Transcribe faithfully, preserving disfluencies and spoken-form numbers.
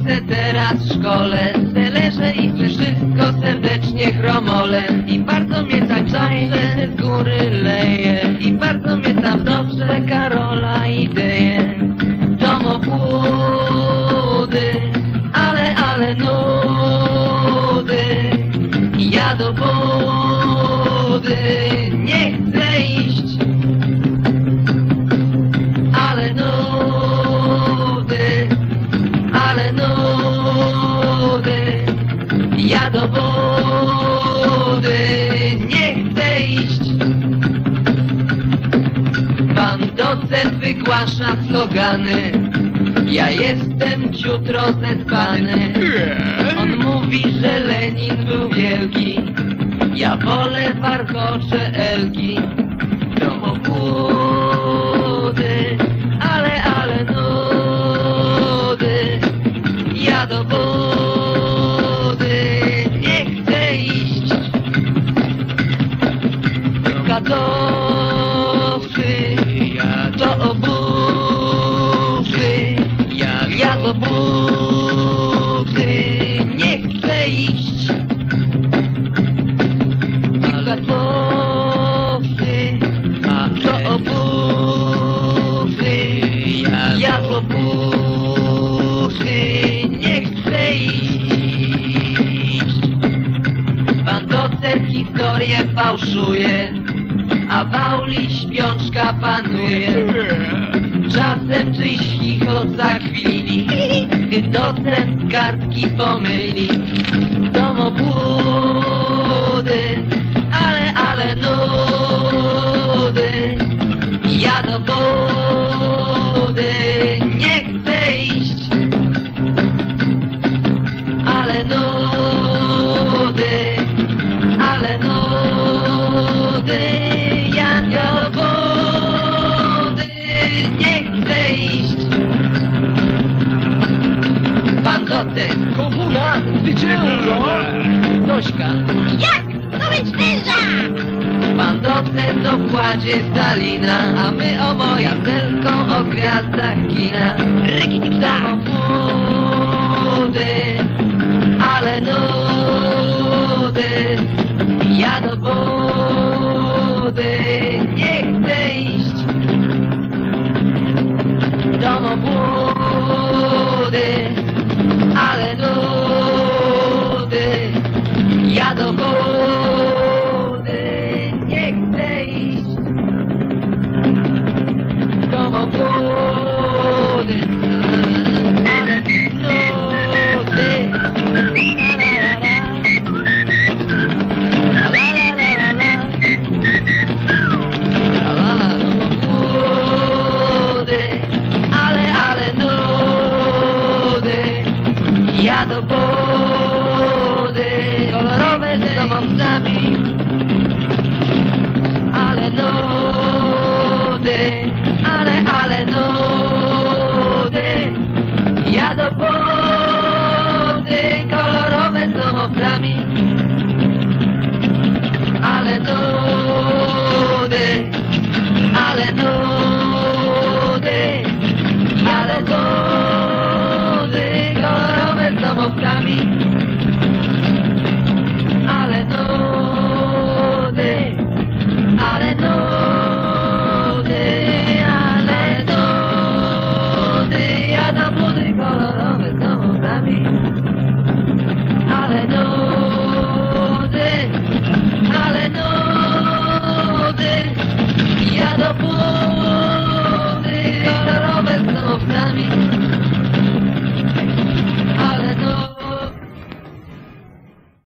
se teraz w szkole, se leżę i se wszystko serdecznie chromolę. I bardzo mnie tańczące z góry leje, i bardzo mnie tam dobrze Karola ideje. Domobudy, ale, ale nudy, ja do budy nie chcę iść. Ale nudy, ale nudy, ja do budy nie chcę iść. Pan docent wygłasza slogany, ja jestem ciut rozespany. On mówi, że Lenin był wielki, ja wolę warkocze Elki. Domobudy, ale, ale nudy, ja do budy nie chcę iść. Gadowcy, to obuzy, ja do budy nie chcę iść. Gadowcy, to obuzy, ja do budy nie chcę iść. Pan docent historię fałszuje, a w auli śpiączka panuje. Czasem czyjś chichot zakwili, gdy docent kartki pomyli. Domobudy, ale, ale nudy, ja do budy nie chcę iść. Ale nudy, ale nudy, ja do budy nie chcę iść. Pan docent, komuna, zwycięża. Zośka, Jak to zwycięża? pan docent o wkładzie Stalina, a my o moja tylko o gwiazdach kina. Domobudy, ale nudy, ja do budy nie chcę iść. Domobudy, ale nudy, ja do budy nie chcę iść. Domobudy, ale nudy, la la la la la la la la la domobudy, ale, ale nudy, ja do budy, kolorowe z domowcami, ale nudy, ale, ale nudy, ja do budy, kolorowe z domowcami, ale nudy, ale nudy, ale nudy, kolorowe z domowcami, ale nudy, ale nudy, ale nudy, ja do budy, kolorowe z domowcami, ale nudy, ale nudy, ja do budy, kolorowe z domowcami.